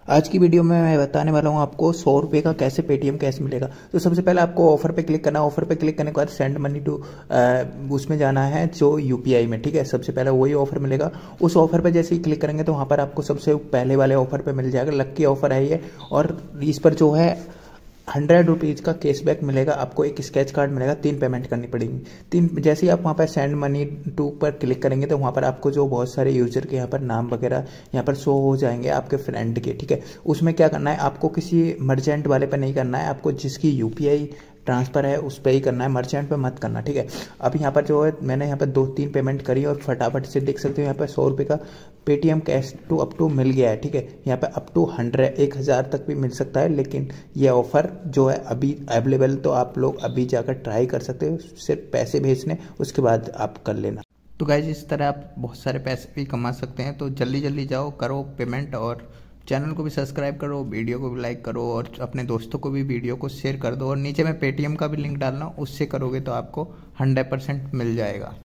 आज की वीडियो में मैं बताने वाला हूँ आपको 100 रुपये का कैसे पेटीएम कैश मिलेगा। तो सबसे पहले आपको ऑफर पे क्लिक करना है। ऑफर पे क्लिक करने के बाद सेंड मनी टू उसमें जाना है जो यूपीआई में, ठीक है। सबसे पहले वही ऑफर मिलेगा। उस ऑफर पे जैसे ही क्लिक करेंगे तो वहाँ पर आपको सबसे पहले वाले ऑफर पे मिल जाएगा। लक्की ऑफर है ये, और इस पर जो है 100 रुपीज़ का कैशबैक मिलेगा। आपको एक स्केच कार्ड मिलेगा, 3 पेमेंट करनी पड़ेगी। जैसे ही आप वहाँ पर सेंड मनी टू पर क्लिक करेंगे तो वहाँ पर आपको जो बहुत सारे यूजर के यहाँ पर नाम वगैरह यहाँ पर शो हो जाएंगे आपके फ्रेंड के, ठीक है। उसमें क्या करना है, आपको किसी मर्चेंट वाले पर नहीं करना है, आपको जिसकी यूपीआई ट्रांसफर है उस पर ही करना है, मर्चेंट पे मत करना, ठीक है। अब यहाँ पर जो है मैंने यहाँ पर 2-3 पेमेंट करी और फटाफट से देख सकते हो यहाँ पर 100 रुपये का पेटीएम कैश टू अप टू मिल गया है, ठीक है। यहाँ पे अप टू 1000 तक भी मिल सकता है, लेकिन ये ऑफर जो है अभी अवेलेबल, तो आप लोग अभी जाकर ट्राई कर सकते हो। सिर्फ पैसे भेजने, उसके बाद आप कर लेना। तो गाइज इस तरह आप बहुत सारे पैसे भी कमा सकते हैं। तो जल्दी जल्दी जाओ, करो पेमेंट, और चैनल को भी सब्सक्राइब करो, वीडियो को भी लाइक करो, और अपने दोस्तों को भी वीडियो को शेयर कर दो। और नीचे मैं पेटीएम का भी लिंक डालना, उससे करोगे तो आपको 100% मिल जाएगा।